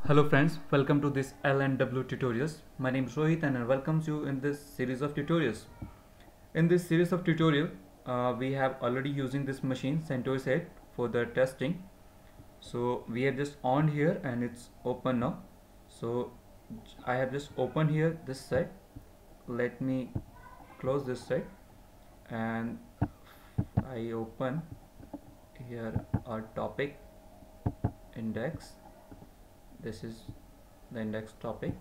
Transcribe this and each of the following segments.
Hello friends, welcome to this LNW tutorials. My name is Rohit and I welcome you in this series of tutorials. In this series of tutorial, we have already using this machine CentOS 8 for the testing. So we have just on here and it's open now. So I have just opened here this site. Let me close this site and I open here our topic index. This is the index topic.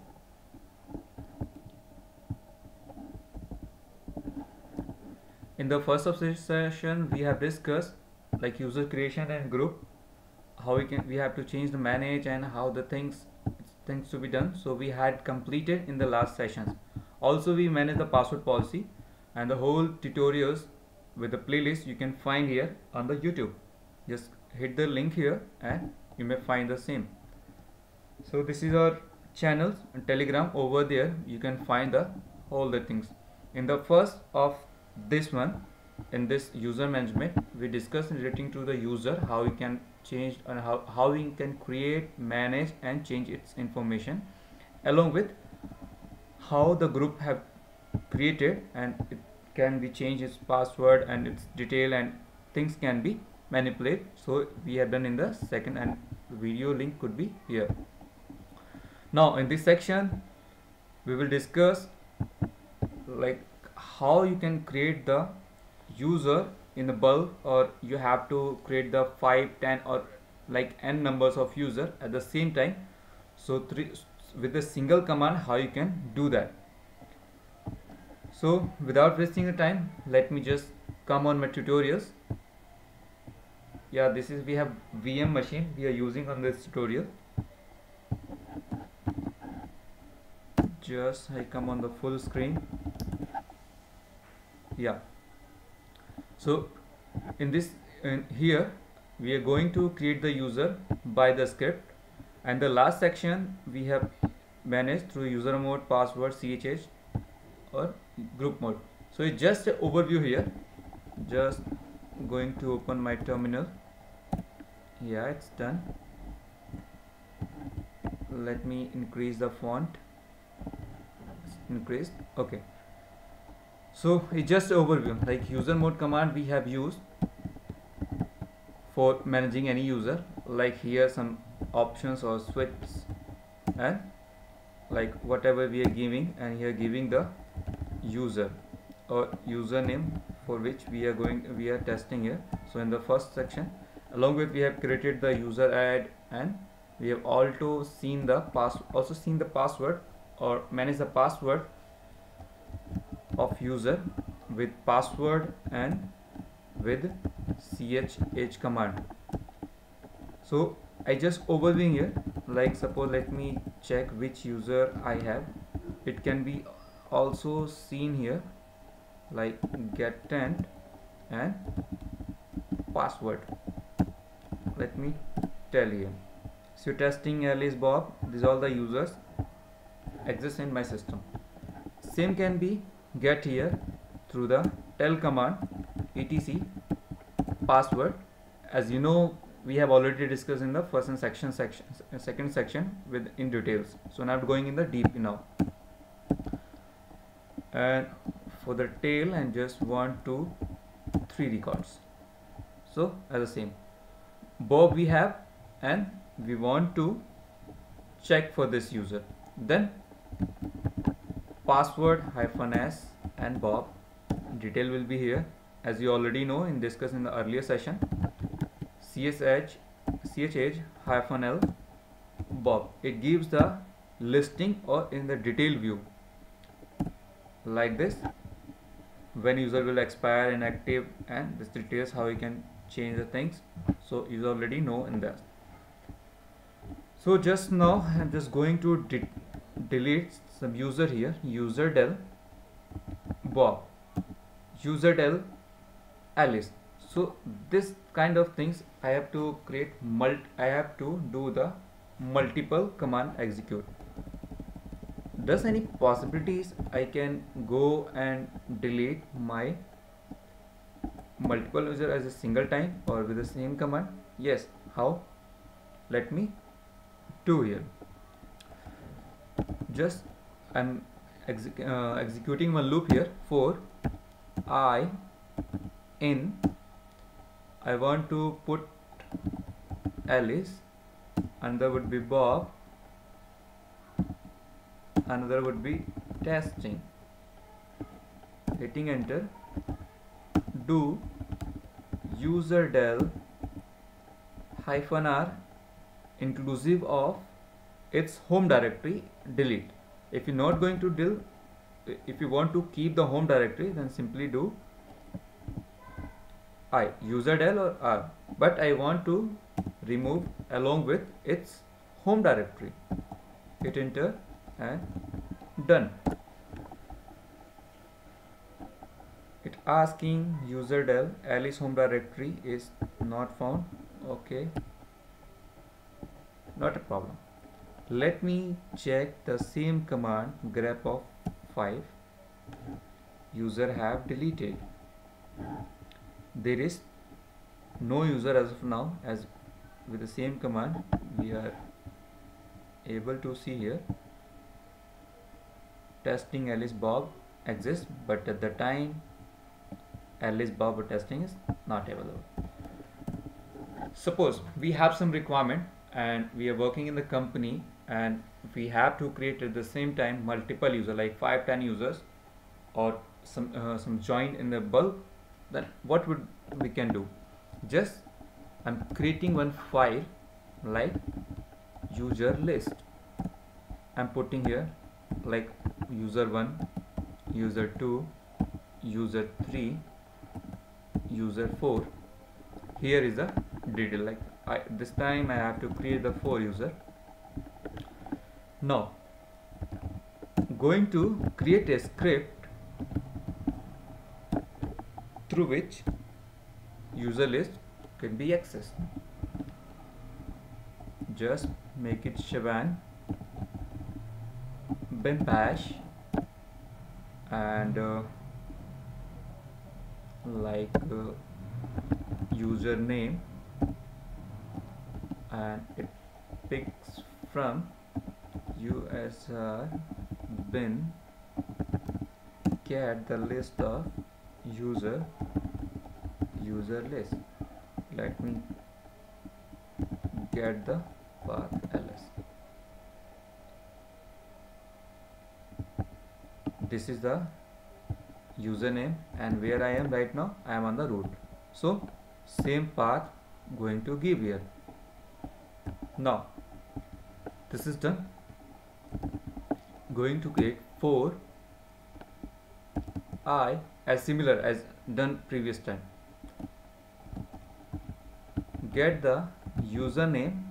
In the first of this session, we have discussed like user creation and group, how we have to change the manage and how the things to be done. So we had completed in the last sessions. Also, we manage the password policy and the whole tutorials with the playlist you can find here on the YouTube. Just hit the link here and you may find the same. So this is our channels and Telegram. Over there you can find all the things. In the first of this one, in this user management, we discussed relating to the user, how we can change and how we can create, manage and change its information, along with how the group have created and it can be changed its password and its detail and things can be manipulated. So we have done in the second, and video link could be here. Now in this section we will discuss like how you can create the user in the bulk, or you have to create the 5, 10 or like n numbers of user at the same time. So with a single command, how you can do that. So without wasting the time, let me just come on my tutorials. Yeah, this is, we have VM machine we are using on this tutorial. Just I come on the full screen. Yeah, so in this here we are going to create the user by the script, and the last section we have managed through user mode, password, CHH or group mode. So it's just an overview here. Just going to open my terminal. Yeah, it's done. Let me increase the font. Increased. Okay, so it's just overview. Like user mode command we have used for managing any user, like here some options or switches and like whatever we are giving, and here giving the user or username for which we are testing here. So in the first section, along with we have created the user ad, and we have also seen the password or manage the password of user with password and with CHH command. So I just overviewing here, like suppose let me check which user I have. It can be also seen here like get tent and password. Let me tell you. So testing Alice Bob, these are all the users exist in my system. Same can be get here through the tell command etc password. As you know, we have already discussed in the first and second section with in details. So now I'm going in the deep now. And for the tail, and just 1, 2, 3 records. So as the same Bob we have, and we want to check for this user. Then password -s and Bob. Detail will be here, as you already know in discussed in the earlier session. CHH -l Bob. It gives the listing or in the detail view like this, when user will expire, inactive, and this details how you can change the things. So you already know in that. So just now I'm just going to delete some user here. Userdel Bob, userdel Alice. So this kind of things I have to create I have to do the multiple command execute. Does any possibilities I can go and delete my multiple user as a single time or with the same command? Yes. How? Let me do here. just I'm executing one loop here. For I in, I want to put Alice, another would be Bob, another would be testing. Hitting enter. Do userdel -r inclusive of its home directory delete. If you're not going to if you want to keep the home directory, then simply do userdel or r, but I want to remove along with its home directory. Hit enter and done. It asking userdel Alice home directory is not found. Okay, not a problem. Let me check the same command grep of 5 user have deleted. There is no user as of now, as with the same command we are able to see here testing Alice Bob exists, but at the time Alice Bob testing is not available. Suppose we have some requirement and we are working in the company and we have to create at the same time multiple users like 5-10 users or some join in the bulk. Then what would we can do? Just I'm creating one file like user list. I'm putting here like user 1, user 2, user 3, user 4. Here is the detail, like this time I have to create the 4 user. Now going to create a script through which user list can be accessed. Just make it shebang bin bash and username, and it picks from usr bin get the list of user list. Let me get the path ls. This is the username, and where I am right now, I am on the root, so same path going to give here. Now this is done. Going to create for I as similar as done previous time. Get the username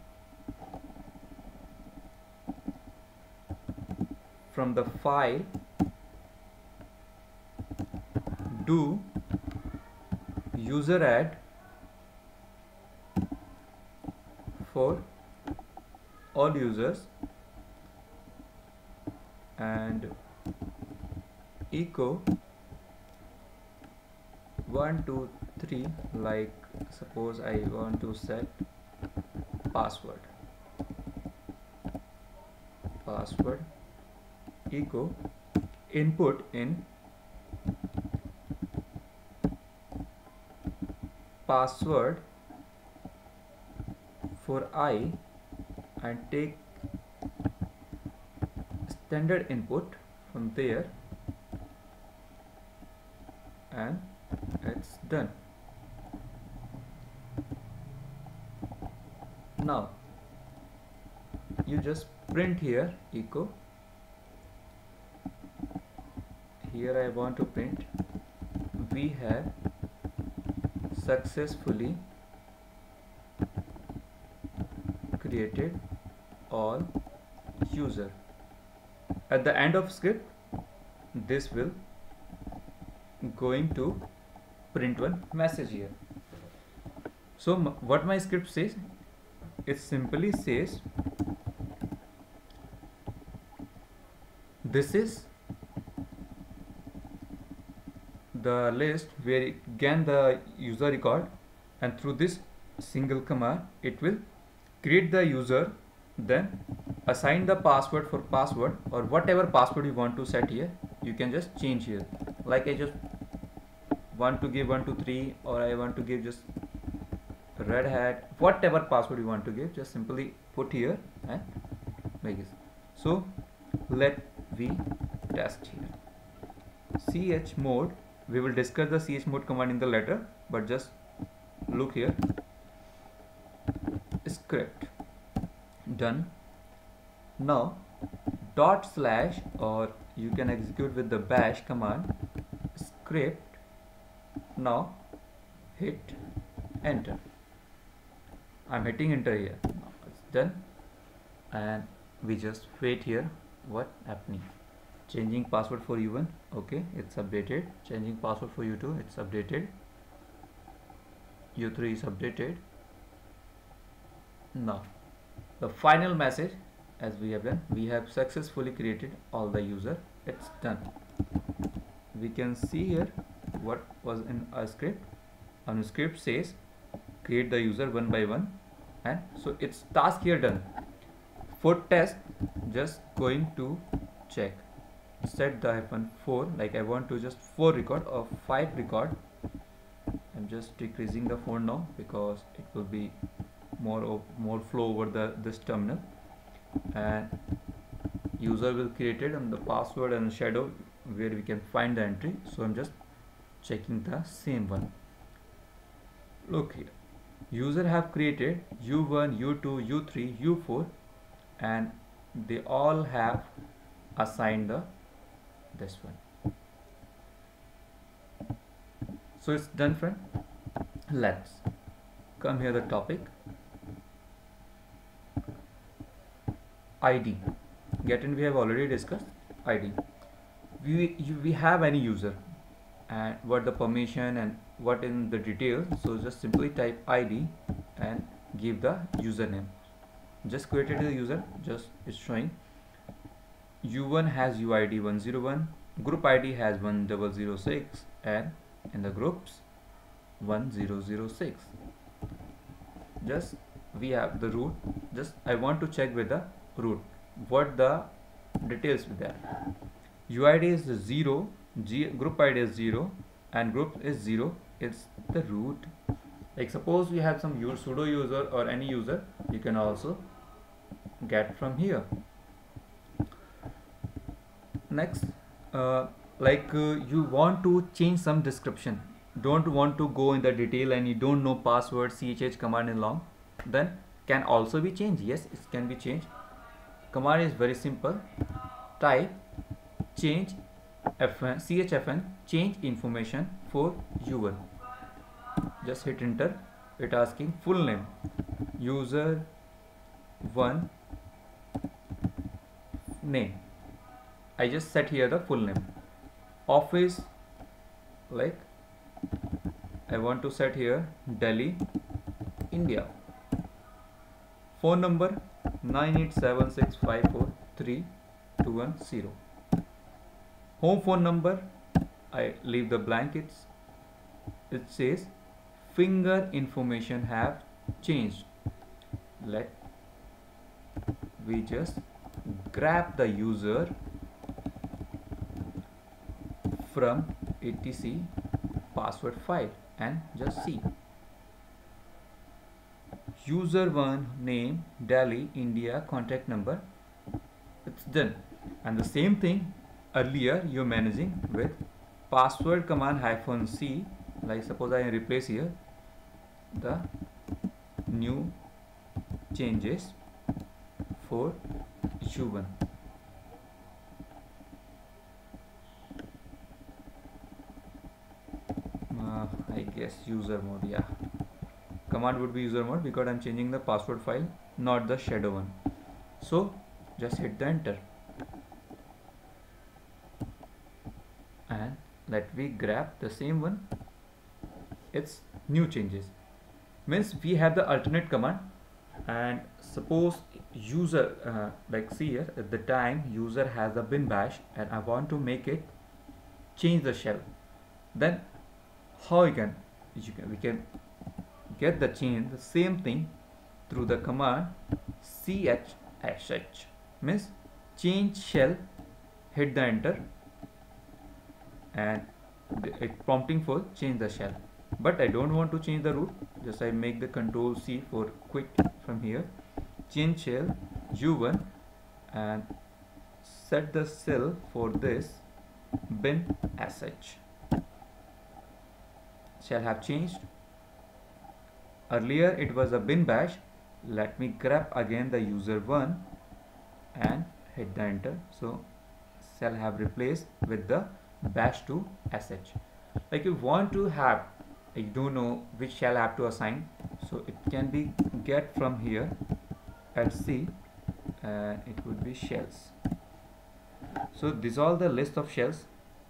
from the file. Do user add for all users and echo 1 2 3, like suppose I want to set password echo input in password for I and take standard input from there, and it's done. Now you just print here echo. Here I want to print we have successfully created all user. At the end of script, this will going to print one message here. So what my script says, it simply says this is the list where it gain the user record, and through this single command it will create the user then assign the password for password, or whatever password you want to set here, you can just change here. Like I just want to give 123, or I want to give just red hat, whatever password you want to give, just simply put here and make it. So let we test here chmod. We will discuss the chmod command in the later, but just look here. Script done. Now dot slash, or you can execute with the bash command, script. Now hit enter. I'm hitting enter here. Now it's done, and we just wait here. What happening? Changing password for U1, okay, it's updated. Changing password for U2, it's updated. U3 is updated. Now the final message, as we have done, we have successfully created all the user. It's done. We can see here what was in our script. Our script says create the user one by one, and so it's task here done. For test, just going to check, set the -4, like I want to just 4 record or 5 record. I'm just decreasing the font now because it will be more flow over this terminal, and user will created on the password and shadow where we can find the entry. So I'm just checking the same one. Look here, user have created U1, U2, U3, U4, and they all have assigned this one. So it's done, friend. Let's come here, the topic ID. Get in, we have already discussed ID. We have any user and what the permission and what in the details. So just simply type ID and give the username. Just created the user, just it's showing U1 has UID 101, group ID has 1006, and in the groups 1006. Just we have the root. Just I want to check with the root what the details with that. UID is 0, group ID is 0, and group is 0. It's the root. Like suppose you have some sudo user or any user, you can also get from here. Next, you want to change some description, don't want to go in the detail, and you don't know password, chh command in long, then can also be changed. Yes, it can be changed. Command is very simple. Type change chfn change information for U1. Just hit enter. It asking full name, user 1 name. I just set here the full name. Office, like I want to set here Delhi, India. Phone number 9876543 Home phone number, I leave the blank. It says finger information have changed. Let we just grab the user from etc password file and just see. User 1 name Delhi, India, contact number. It's done. And the same thing earlier you're managing with password command -c. Like suppose I replace here the new changes for U1. I guess user mode, yeah. Command would be user mode because I'm changing the password file, not the shadow one. So just hit the enter. And let me grab the same one. It's new changes. Means we have the alternate command, and suppose user like see here at the time user has a bin bash and I want to make it change the shell. Then how we can get the change the same thing through the command sh means change shell, hit the enter, and it prompting for change the shell. But I don't want to change the root, just I make the control C for quick from here. Change shell u1 and set the shell for this bin sh. Shall have changed. Earlier it was a bin bash. Let me grab again the user1 and hit the enter. So shall have replaced with the bash2 sh. Like you want to have, you don't know which shell have to assign, so it can be get from here at C, and it would be shells. So these are the list of shells,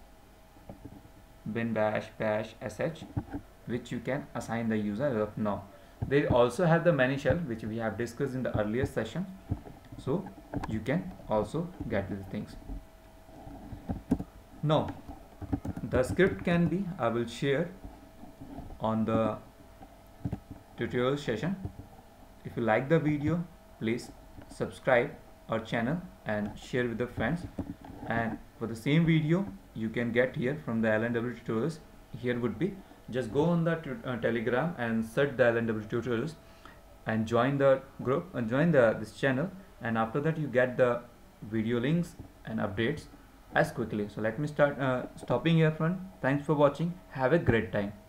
bin bash, bash, sh, which you can assign the user as of now. They also have the many shell which we have discussed in the earlier session, so you can also get these things. Now the script can be, I will share on the tutorial session. If you like the video, please subscribe our channel and share with the friends. And for the same video you can get here from the LNW tutorials. Here would be, just go on the Telegram and search the LNW tutorials and join the group and join this channel, and after that you get the video links and updates as quickly. So let me start stopping here, friend. Thanks for watching. Have a great time.